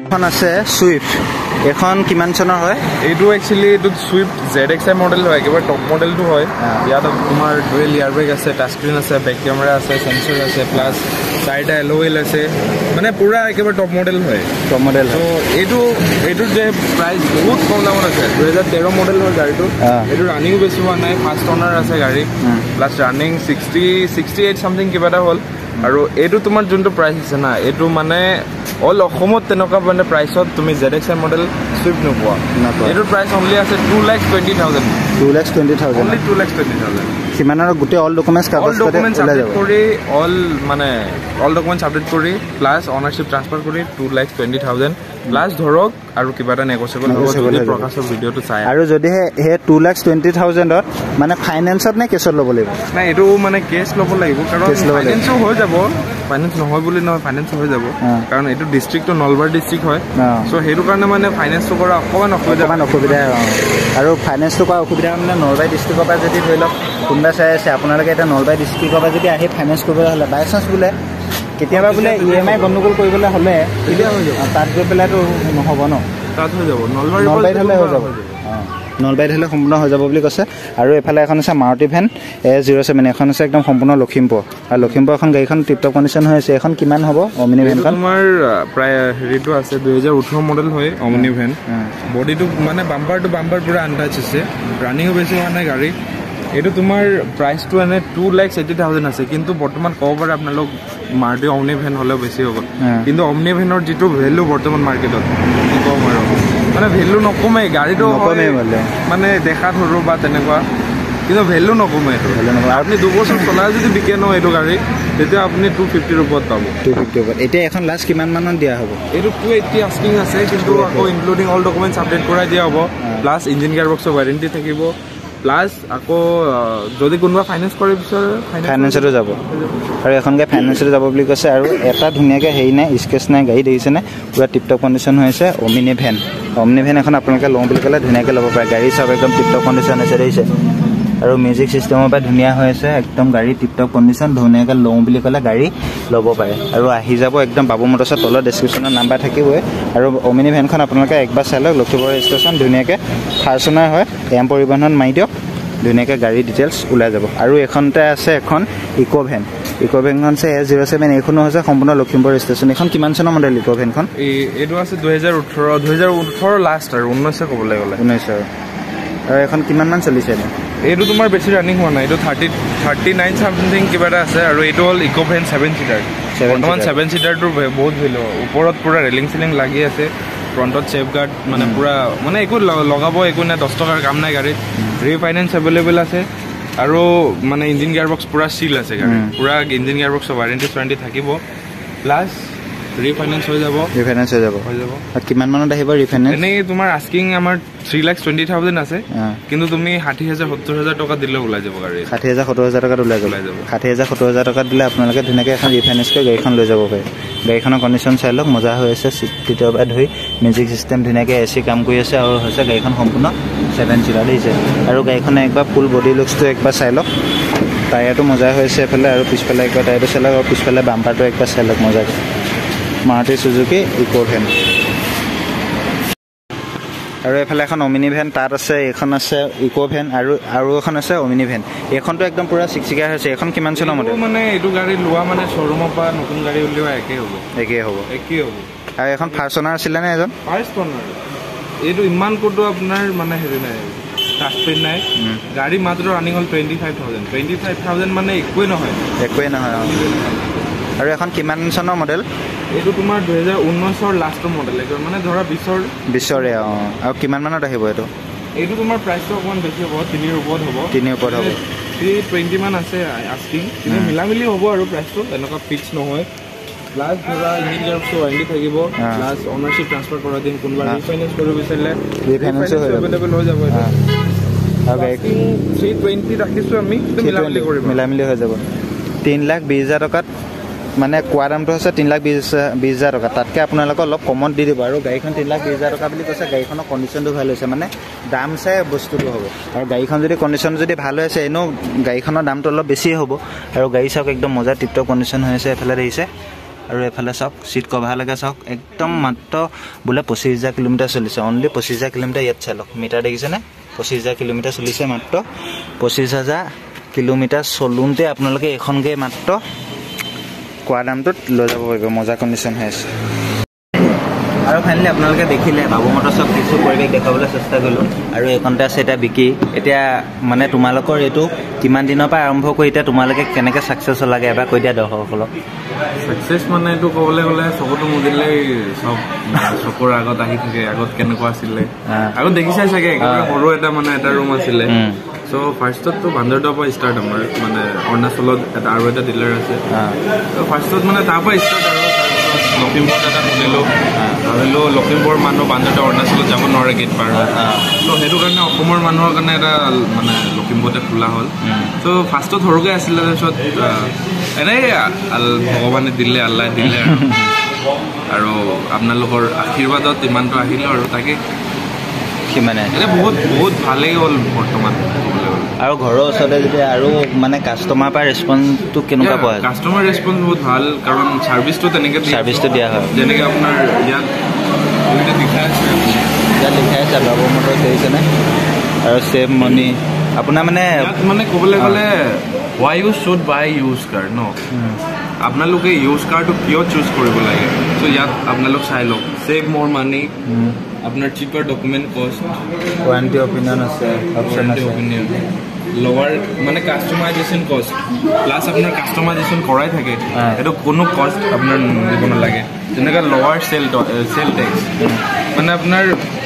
এখন আছে সুইফট এখন কিমান চনৰ হয় এইটো একচুয়ালি এইটো সুইফট ZXi মডেল হয় একেবাৰে টপ মডেলটো হয় ইয়াত তোমাৰ ডুৱেল এয়াৰবেগ আছে টাচ স্ক্ৰীন আছে বেক কেমেৰা আছে সেন্সৰ আছে প্লাস চাৰিটা এলওএল আছে মানে পুৰা একেবাৰে টপ মডেল হয় টপ মডেল তো এইটো যে প্ৰাইস বহুত কম দামত আছে 2013 মডেল হয় গাড়ীটো এইটো ৰানিং বেছি হোৱা নাই ফাৰ্ষ্ট অনাৰ আছে গাড়ী প্লাস ৰানিং 68 সামথিং কিবা এটা হ'ল আৰু এইটো তোমাৰ যোনটো প্ৰাইস আছে না এইটো মানে অল অসমত তেনেকুৱা মানে প্ৰাইসত তুমি ZXi মডেল সুইফট নোপোৱা এইটো প্ৰাইস অনলি আছে 2,20,000 2,20,000 only 2,20,000 সিমানৰ গোটে অল ডকুমেন্টস কাগজ কৰি অল ডকুমেন্টস আপডেট কৰি প্লাস অনাৰশিপ ট্ৰান্সফাৰ কৰি 2,20,000 প্লাস ধৰক আৰু কিবা এটা নেগোচিয়েবল হ'ব প্ৰকাশৰ ভিডিওটো চাই আৰু যদি হে 2,20,000 ত মানে ফাইনান্সত নে কেছত ল'ব লাগিব না এইটো মানে কেছ ল'ব লাগিব কাৰণ ফাইনান্সও হৈ যাব ফাইনান্স নহয় বুলি নহয় ফাইনান্স হৈ যাব কাৰণ এইটো ডিস্ট্ৰিক্টটো নলবাৰী ডিস্ট্ৰিক্ট হয় সো হেতু কাৰণে মানে ফাইনান্সটো কৰা অকমান অসুবিধা আৰু ফাইনান্সটো কৰা অসুবিধা মানে নলবাৰী ডিস্ট্ৰিক্টৰ পৰা যদি ধৰি লওক কোনবা চাই আছে আপোনালোকে এটা নলবাৰী ডিস্ট্ৰিক্টৰ পৰা যদি আহি ফাইনান্স কৰিবলৈ হ'লে বাই চান্স বোলে কেতিয়াবা বোলে EMI গণ্ডগোল কৰিবলৈ হ'লে তেতিয়া হৈ যাব তাত গৈ পেলাইতো নহ'ব ন তাত হৈ যাব নলবাৰীত হ'লে হৈ যাব নলবাৰীত হ'লে সম্পূৰ্ণ হৈ যাব বুলি কৈছে আৰু এফালে এখন আছে মাৰুতি ভেন A07 এখন আছে একদম সম্পূৰ্ণ লখিমপুৰ আৰু লখিমপুৰ এখন গাড়ীখন টিপটপ কণ্ডিশ্যন হৈ আছে এখন কিমান হ'ব অমিনি ভেনখন তোমাৰ প্ৰায় হেৰিটো আছে 2018 মডেল হয় অমিনি ভেন বডিটো মানে বাম্পাৰ টু বাম্পাৰ পুৰা আনটাচ আছে ৰানিংও বেছি হোৱা নাই গাড়ী এইটো তোমাৰ প্ৰাইসটো এনে 2,80,000 আছে কিন্তু বৰ্তমান ক'ব পাৰে আপোনালোক মাৰুতি অমনি ভেন হ'লেও বেছি হ'ব কিন্তু অমনি ভেনৰ যিটো ভ্যালু বৰ্তমান মাৰ্কেটত কি ক'ম আৰু মানে ভ্যালু নকমে গাড়ীটো মানে দেখাত সৰু বা তেনেকুৱা কিন্তু ভ্যালু নকমে এইটো আপুনি 2 বছৰ চলাই যদি বিকে ন এইটো গাড়ী তেতিয়া আপুনি 250 ওপৰত পাব 250 ওপৰত এতিয়া এখন লাষ্ট কিমান মানত দিয়া হ'ব এইটো 280 আস্কিং আছে কিন্তু আকৌ ইনক্লুডিং অল ডকুমেন্টস আপডেট কৰাই দিয়া হ'ব প্লাস ইঞ্জিন গিয়াৰবক্সৰ ওয়াৰেন্টি থাকিব প্লাস আকৌ যদি কোনোবা ফাইনান্স কৰে বিচাৰে ফাইনান্সটো যাব আৰু এখন গাড়ী ফাইনান্সটো যাব বুলি কৈছে আৰু এটা ধুনীয়াকৈ হেৰি নাই স্কেচ নাই গাড়ী দেখিছে নে পুৰা টিপটপ কণ্ডিশ্যন হৈ আছে অমিনি ভেন এখন আপোনালোকে লওঁ বুলি ক'লে ধুনীয়াকৈ ল'ব পাৰে গাড়ী চব একদম টিপটপ কণ্ডিশ্যন হৈছে দেখিছে আৰু মিউজিক চিষ্টেমৰ পৰা ধুনীয়া হৈ আছে একদম গাড়ী টিপটপ কণ্ডিশ্যন ধুনীয়াকৈ লওঁ বুলি ক'লে গাড়ী ল'ব পাৰে আৰু আহি যাব একদম বাবু মটৰ্ছৰ তলত ডেছক্ৰিপশ্যনৰ নাম্বাৰ থাকিবই আৰু অমিনি ভেনখন আপোনালোকে একবাৰ চাই লওক লখিমপুৰ ষ্টেচন ধুনীয়াকৈ ফাৰ্চুনাৰ হয় এম পৰিবহণত মাৰি দিয়ক ধুনীয়াকৈ গাড়ী ডিটেইলছ ওলাই যাব আৰু এখনতে আছে এখন ইকো ভেনখন আছে A07 এইখনো হৈছে সম্পূৰ্ণ লখিমপুৰ ষ্টেচন এখন কিমান চনৰ মডেল ইকো ভেনখন এইটো আছে 2018 লাষ্ট আৰু 19 ক'বলৈ গ'লে 19 আৰু এখন কিমান মান চলিছে এইটো তোমাৰ বেছি ৰানিং হোৱা নাই এইটো 39 সামথিং কিবা এটা আছে আৰু এইটো হ'ল ইকো ভেন 7 সিটাৰ বৰ্তমান 7 সিটাৰটো বহুত ভ্যালু ওপৰত পুৰা ৰেলিং সিলিং লাগি আছে ফ্ৰণ্টত সেফ গাৰ্ড মানে পুৰা মানে একো লগাব একো নাই 10 টকাৰ কাম নাই গাড়ীত ৰিফাইনেন্স এভেইলেবল আছে আৰু মানে ইঞ্জিন গিয়াৰবক্স পুৰা সিল আছে গাড়ী পুৰা ইঞ্জিন গিয়াৰবক্সৰ ওয়াৰেন্টি থাকিব প্লাস ৰিফাইনেন্স হৈ যাব আৰু কিমান মানত আহিব ৰিফাইনেন্স এনে তোমাৰ আস্কিং আমাৰ 3,20,000 আছে কিন্তু তুমি 60,000-70,000 টকা দিলে ওলাই যাব গাড়ী 60,000-70,000 টকাত ওলাই যাব 60,000-70,000 টকাত দিলে আপোনালোকে ধুনীয়াকৈ এখন ৰিফাইনেন্স কৰি গাড়ীখন লৈ যাব পাৰে গাড়ীখনৰ কণ্ডিশ্যন চাই লওক মজা হৈ আছে চিটৰ পৰা ধৰি মিউজিক চিষ্টেম ধুনীয়াকৈ AC কাম কৰি আছে আৰু হৈছে গাড়ীখন সম্পূৰ্ণ 7 চিটাৰ দিছে আৰু গাড়ীখনে একবাৰ ফুল বডি লুকছটো একবাৰ চাই লওক টায়াৰটো মজা হৈ আছে এফালে আৰু পিছফালে একবাৰ টায়াৰটো চাই লওক আৰু পিছফালে বাম্পাৰটো একবাৰ চাই লওক মজাকৈ মাৰুতি সুজুকি ইকো ভেন আৰু এফালে এখন অমিনি ভেন তাত আছে এখন আছে ইকো ভেন আৰু এখন আছে অমিনি ভেন এইখনটো একদম পুৰা চিকচিকা হৈছে এখন কিমান চনৰ মডেল মানে এইটো গাড়ী লোৱা মানে শ্বৰুমৰ পৰা নতুন গাড়ী উলিওৱা একেই হ'ব আৰু এখন ফাৰ্চনাৰ আছিলে নে এজন ফাৰ্চনাৰ এইটো ইমান কোটো আপোনাৰ মানে হেৰি নাই টাচস্ক্ৰীন নাই গাড়ী মাত্ৰ ৰানিং হ'ল 25,000 মানে একোৱে নহয় আৰু এখন কিমান চনৰ মডেল এইটো তোমাৰ 2019 লাষ্টৰ মডেল মানে ধৰা 20 আৰু কিমান মানত আহিব এইটো তোমাৰ প্ৰাইচটো অকমান বেছি হ'ব 3 ওপৰত হ'ব 320 মান আছে আস্কিং কিন্তু মিলামিলি হ'ব আৰু প্ৰাইচটো এনেকুৱা ফিক্স নহয় প্লাস ধৰা ইঞ্জিন গিয়াৰবক্সৰ ওয়াৰেন্টি থাকিব প্লাস অনাৰশিপ ট্ৰান্সফাৰ কৰা দিন কোনোবা ৰিফাইনেন্স কৰিব বিচাৰিলে ৰিফাইনেন্স এভেইলেবল হৈ যাব আৰু গাড়ী 320 ৰাখিছো আমি মিলামিলি হৈ যাব 3,20,000 টকাত মানে কোৱা দামটো হৈছে 3,20,000 টকা তাতকৈ আপোনালোকে অলপ কমত দি দিব আৰু গাড়ীখন 3,20,000 টকা বুলি কৈছে গাড়ীখনৰ কণ্ডিশ্যনটো ভাল হৈছে মানে দাম চাই বস্তুটো হ'ব আৰু গাড়ীখন যদি কণ্ডিশ্যন যদি ভাল হৈ আছে এনেও গাড়ীখনৰ দামটো অলপ বেছি হ'ব আৰু গাড়ী চাওক একদম মজা টিপটপ কণ্ডিশ্যন হৈ আছে এফালে দেখিছে আৰু এফালে চাওক সিট কভাৰলৈকে চাওক একদম মাত্ৰ বোলে 25000 কিলোমিটাৰ চলিছে অনলি 25000 কিলোমিটাৰ ইয়াত চাই লওক মিটাৰ দেখিছেনে 25000 কিলোমিটাৰ চলিছে মাত্ৰ 25000 কিলোমিটাৰ চলুনতে আপোনালোকে এখন গাড়ী মাত্ৰ কোৱা দামটোত লৈ যাব পাৰিব মজা কণ্ডিশ্যন হৈ আছে আৰু ফাইনেলি আপোনালোকে দেখিলে বাবু মটৰ্ছক কিছু পৰিৱেশ দেখাবলৈ চেষ্টা কৰিলোঁ আৰু এইখনতে আছে এতিয়া বিকি এতিয়া মানে তোমালোকৰ এইটো কিমান দিনৰ পৰা আৰম্ভ কৰি এতিয়া তোমালোকে কেনেকৈ ছাকচেছ লাগে এবাৰ কৈ দিয়া দৰ্শকসকলক ছাকচেছ মানে এইটো ক'বলৈ গ'লে চকুতো মুদিলেই চব চকুৰ আগত আহি থাকে আগত কেনেকুৱা আছিলে আগত দেখিছাই চাগে একেবাৰে সৰু এটা মানে এটা ৰুম আছিলে চ' ফাৰ্ষ্টততো বান্দৰদোৱাৰ পৰা ষ্টাৰ্ট আমাৰ মানে অৰুণাচলত এটা আৰু এটা ডিলাৰ আছে ত' ফাৰ্ষ্টত মানে তাৰ পৰা ষ্টাৰ্ট আৰু লখিমপুৰত এটা খুলিলোঁ ভাবিলোঁ লখিমপুৰ মানুহ বান্দৰদোৱা অৰুণাচলত যাব নোৱাৰে গেট পাৰ ত' সেইটো কাৰণে অসমৰ মানুহৰ কাৰণে এটা মানে লখিমপুৰতে খোলা হ'ল ত' ফাৰ্ষ্টত সৰুকৈ আছিলে তাৰপিছত এনেই ভগৱানে দিলে আল্লাই দিলে আৰু আপোনালোকৰ আশীৰ্বাদত ইমানটো আহিলোঁ আৰু তাকে সিমানে এতিয়া বহুত বহুত ভালেই হ'ল বৰ্তমান আৰু ঘৰৰ ওচৰতে যেতিয়া আৰু মানে কাষ্টমাৰ পৰা ৰেছপন্সটো কেনেকুৱা পোৱা কাষ্টমাৰ ৰেছপন্স বহুত ভাল কাৰণ ছাৰ্ভিচটো তেনেকৈ ছাৰ্ভিচটো দিয়া হয় যেনেকৈ আপোনাৰ ইয়াত লিখাই আছে বাবু মটৰ্ছ দেখিছেনে আৰু ছেভ মানি আপোনাৰ মানে ইয়াত মানে ক'বলৈ গ'লে why you should buy used car ন আপোনালোকে ইউজ কাৰটো কিয় চুজ কৰিব লাগে চ' ইয়াত আপোনালোক চাই লওক ছেভ মোৰ মানি আপোনাৰ cheaper document cost warranty opinion আছে অপিনিয়ন লৱাৰ মানে কাষ্টমাইজেশ্যন কষ্ট প্লাছ আপোনাৰ কাষ্টমাইজেশ্যন কৰাই থাকে এইটো কোনো কষ্ট আপোনাৰ দিব নালাগে যেনেকৈ লৱাৰ চেল টেক্স মানে আপোনাৰ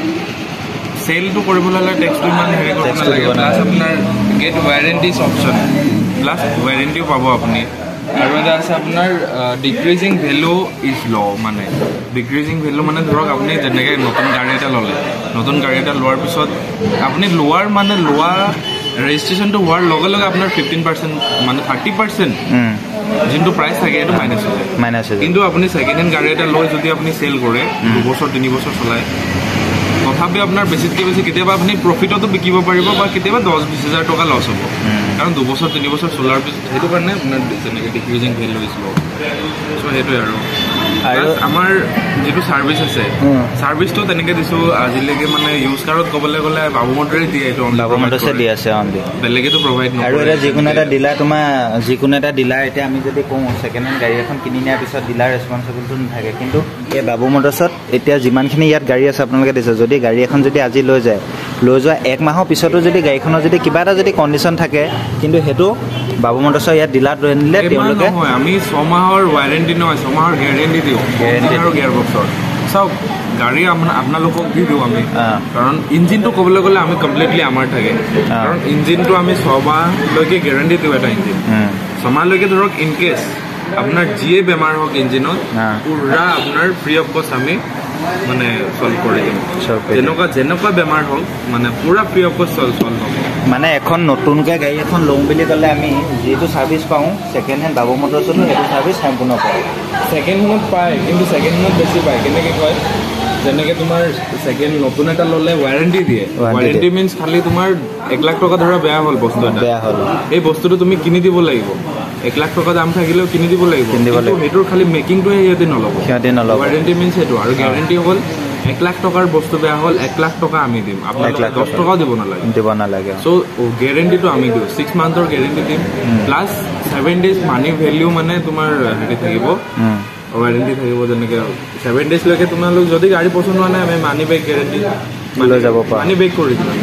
চেলটো কৰিবলৈ হ'লে টেক্সটো ইমান হেৰি কৰিব নালাগে প্লাছ আপোনাৰ গেট ৱাৰেণ্টিজ অপশ্যন প্লাছ ৱাৰেণ্টিও পাব আপুনি আৰু এটা আছে আপোনাৰ ডিক্ৰিজিং ভেলু ইজ ল মানে ডিক্ৰিজিং ভেলু মানে ধৰক আপুনি যেনেকৈ নতুন গাড়ী এটা ল'লে নতুন গাড়ী এটা লোৱাৰ পিছত আপুনি লোৱাৰ মানে লোৱা ৰেজিষ্ট্ৰেশ্যনটো হোৱাৰ লগে লগে আপোনাৰ 15% মানে 30% যোনটো প্ৰাইচ থাকে সেইটো মাইনাছ হৈ যায় কিন্তু আপুনি ছেকেণ্ড হেণ্ড গাড়ী এটা লৈ যদি আপুনি চেল কৰে 2 বছৰ 3 বছৰ চলায় তথাপি আপোনাৰ বেছিতকৈ বেছি কেতিয়াবা আপুনি প্ৰফিটতো বিকিব পাৰিব বা কেতিয়াবা 10-20 হাজাৰ টকা লছ হ'ব কাৰণ 2 বছৰ 3 বছৰ চলাৰ পিছত সেইটো কাৰণে আপোনাৰ যেনেকৈ ডিক্ৰিজিং ভেলু ইজ ল' চ' সেইটোৱে আৰু আমাৰ যিটো ছাৰ্ভিচ আছে ছাৰ্ভিচটো তেনেকৈ দিছোঁ আজিলৈকে মানে ইউজ কাৰত ক'বলৈ গ'লে বাবু মটৰে দিয়ে এইটো বাবু মটৰ্ছে দি আছে অনলি বেলেগেতো প্ৰভাইড নকৰে আৰু এতিয়া যিকোনো এটা ডিলাৰ তোমাৰ যিকোনো এটা ডিলাৰ এতিয়া আমি যদি কওঁ ছেকেণ্ড হেণ্ড গাড়ী এখন কিনি নিয়াৰ পিছত ডিলাৰ ৰেছপনচিবিলিটো নাথাকে কিন্তু এই বাবু মটৰ্ছত এতিয়া যিমানখিনি ইয়াত গাড়ী আছে আপোনালোকে দিছে যদি গাড়ী এখন যদি আজি লৈ যোৱা 1 মাহৰ পিছতো যদি গাড়ীখনৰ যদি কিবা এটা যদি কণ্ডিশ্যন থাকে কিন্তু সেইটো বাবু মটৰ্ছৰ ইয়াত ডিলাৰত লৈ আনিলে তেওঁলোকে আমি 6 মাহৰ ৱাৰেণ্টি নহয় 6 মাহৰ গেৰেণ্টি দিওঁ আৰু গিয়াৰ বক্সৰ চাওক গাড়ী আপোনালোকক দি দিওঁ আমি কাৰণ ইঞ্জিনটো ক'বলৈ গ'লে আমি কমপ্লিটলি আমাৰ থাকে কাৰণ ইঞ্জিনটো আমি 6 মাহলৈকে গেৰেণ্টি দিওঁ এটা ইঞ্জিন 6 মাহলৈকে ধৰক ইন কেছ আপোনাৰ যিয়ে বেমাৰ হওক ইঞ্জিনত পুৰা আপোনাৰ ফ্ৰী অফ কষ্ট আমি মানে সলভ কৰি দিম যেনেকুৱা বেমাৰ হওক মানে পুৰা ফ্ৰী অফ কষ্ট সলভ হ'ব মানে এখন নতুনকৈ গাড়ী এখন লওঁ বুলি ক'লে আমি যিটো ছাৰ্ভিচ পাওঁ ছেকেণ্ড হেণ্ড বাবু মটৰ্ছতো সেইটো ছাৰ্ভিচ সম্পূৰ্ণ পাওঁ ছেকেণ্ড হেণ্ডত পায় কিন্তু ছেকেণ্ড হেণ্ডত বেছি পায় কেনেকৈ কয় যেনেকৈ তোমাৰ ছেকেণ্ড নতুন এটা ল'লে ৱাৰেণ্টি দিয়ে ৱাৰেণ্টি মিনছ খালি তোমাৰ 1 লাখ টকা ধৰা বেয়া হ'ল বস্তু এটা বেয়া হ'ল এই বস্তুটো তুমি কিনি দিব লাগিব 1 লাখ টকা দাম থাকিলেও কিনি দিব লাগিব সেইটোৰ খালি মেকিংটোহে সিহঁতে নল'ব ৱাৰেণ্টি মিনছ সেইটো আৰু গেৰেণ্টি হ'ল 1 লাখ টকাৰ বস্তু বেয়া হ'ল 1 লাখ টকা আমি দিম আপোনালোকে 10 টকাও দিব নালাগে চ' গেৰেণ্টিটো আমি দিওঁ 6 মান্থৰ গেৰেণ্টি দিম প্লাছ 7 ডেজ মানি ভেলিউ মানে তোমাৰ হেৰি থাকিব ৱাৰেণ্টি থাকিব যেনেকৈ 7 ডেজলৈকে তোমালোক যদি গাড়ী পচন্দ হোৱা নাই আমি মানি বেক গেৰেণ্টি লৈ যাব পাৰোঁ মানি বেক কৰি দিম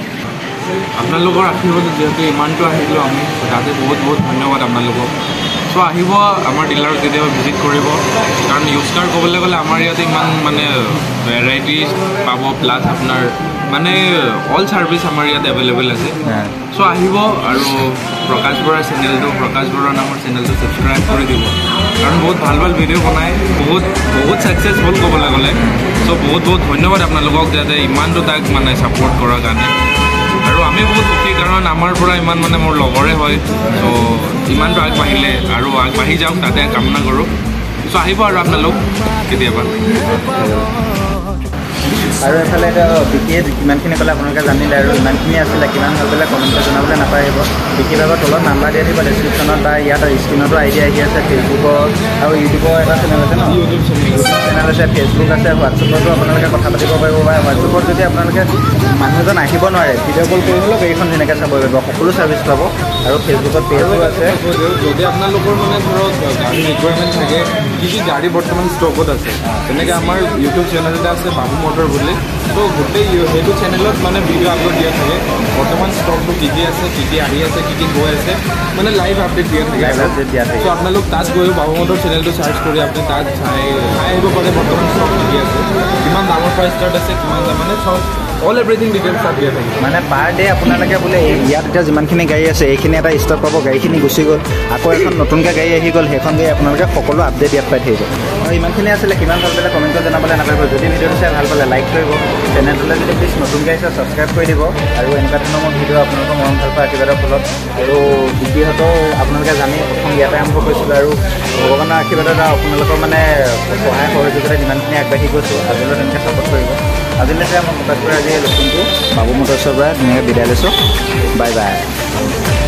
আপোনালোকৰ আশীৰ্বাদত যিহেতু ইমানটো আহিলোঁ আমি তাতে বহুত বহুত ধন্যবাদ আপোনালোকক চ' আহিব আমাৰ ডিলাৰত কেতিয়াবা ভিজিট কৰিব কাৰণ ইউজ কাৰ ক'বলৈ গ'লে আমাৰ ইয়াতে ইমান মানে ভেৰাইটিজ পাব প্লাছ আপোনাৰ মানে অল ছাৰ্ভিচ আমাৰ ইয়াত এভেইলেবল আছে চ' আহিব আৰু প্ৰকাশ বৰাৰ নামৰ চেনেলটো ছাবস্ক্ৰাইব কৰি দিব কাৰণ বহুত ভাল ভাল ভিডিঅ' বনায় বহুত ছাকচেছফুল ক'বলৈ গ'লে চ' বহুত ধন্যবাদ আপোনালোকক যাতে ইমানটো তাক মানে ছাপোৰ্ট কৰাৰ কাৰণে আৰু আমি বহুত সুখী কাৰণ আমাৰ পৰা ইমান মানে মোৰ লগৰে হয় চ' ইমানটো আগবাঢ়িলে আৰু আগবাঢ়ি যাওক তাতে কামনা কৰোঁ চ' আহিব আৰু আপোনালোক কেতিয়াবা আৰু এফালে এতিয়া বিকিয়ে কিমানখিনি ক'লে আপোনালোকে জানিলে আৰু ইমানখিনি আছিলে কিমান হৈ পেলাই কমেণ্টত জনাবলৈ নাপাহৰিব বিকিভাগৰ তলত নাম্বাৰ দিয়া দিব ডেছক্ৰিপশ্যনত বা ইয়াত স্ক্ৰীণতো আইডিয়া আহি আছে ফেচবুকৰ আৰু ইউটিউবৰ এটা চেনেল আছে ন ইউটিউব চেনেল আছে ফেচবুক আছে হোৱাটছএপতো আপোনালোকে কথা পাতিব পাৰিব বা হোৱাটছএপত যদি আপোনালোকে মানুহজন আহিব নোৱাৰে ভিডিঅ' কল কৰি হ'লেও গাড়ীখন ধুনীয়াকৈ চাব পাৰিব সকলো ছাৰ্ভিচ পাব আৰু ফেচবুকত পেজো আছে যদি আপোনালোকৰ মানে ধৰক গাড়ী ৰিকুৱাৰমেণ্ট থাকে কি গাড়ী বৰ্তমান ষ্টকত আছে তেনেকৈ আমাৰ ইউটিউব চেনেল এটা আছে বাবু মটৰ বুলি তো গোটেই সেইটো চেনেলত মানে ভিডিঅ' আপলোড দিয়া থাকে বৰ্তমান ষ্টকটো কি আছে কি আহি আছে কি গৈ আছে মানে লাইভ আপডেট দিয়া থাকে তো আপোনালোক তাত গৈ বাবু মটৰ চেনেলটো চাৰ্চ কৰি আপুনি তাত চাই আহিব পাৰে বৰ্তমান ষ্টক কি আছে কিমান ডাঙৰ পৰা ষ্টাৰ্ট আছে কিমান মানে চব অল এভৰিথিং ডিটেইলছ তাত দিয়া থাকে মানে পাৰ ডে আপোনালোকে বোলে ইয়াত এতিয়া যিমানখিনি গাড়ী আছে এইখিনি এটা ষ্টক পাব গাড়ীখিনি গুচি গ'ল আকৌ এখন নতুনকৈ গাড়ী আহি গ'ল সেইখন গাড়ী আপোনালোকে সকলো আপডেট ইয়াত পাই থাকিব আৰু ইমানখিনি আছিলে কিমান ভাল পালে কমেণ্টত জনাবলৈ নাপাব যদি ভিডিঅ'টো চাই ভাল পালে লাইক কৰিব চেনেলটোলৈ যদি প্লিজ নতুনকৈ আহিছে ছাবস্ক্ৰাইব কৰি দিব আৰু এনেকুৱা ধৰণৰ মোৰ ভিডিঅ' আপোনালোকৰ মৰম ভাল পায় আশীৰ্বাদৰ ফলত আৰু বিকিহঁতৰ আপোনালোকে জানি প্ৰথম ইয়াতে আৰম্ভ কৰিছিলোঁ আৰু ভগৱানৰ আশীৰ্বাদত আপোনালোকৰ মানে সহায় সহযোগিতা যিমানখিনি আগবাঢ়ি গৈছোঁ আজিলৈ তেনেকৈ ছাপোৰ্ট কৰিব আজিলৈ মই প্ৰকাশ কৰি আজি লখিমপুৰ বাবু মটৰ্ছৰ পৰা ধুনীয়াকৈ বিদায় লৈছোঁ বাই বাই